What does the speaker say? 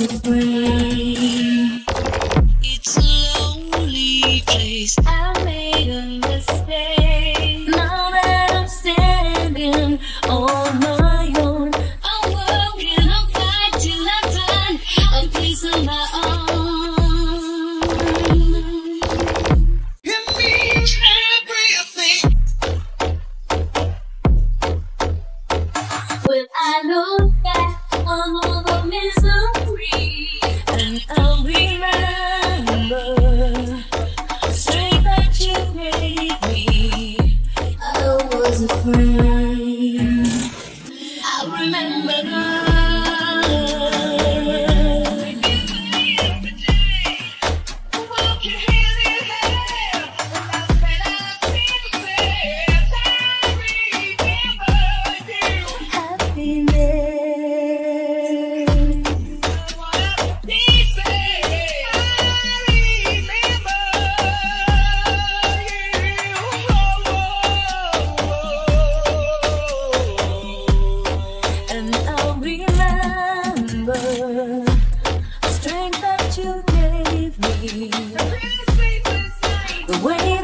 afraid. It's a lonely place. I made a mistake. Now that I'm standing on my own, I'm working, I'm fighting, I find a piece of my own. It means everything. Well, I know that I'm over misery, and I'll remember the strength that you gave me. I was afraid. I remember the strength that you gave me, the way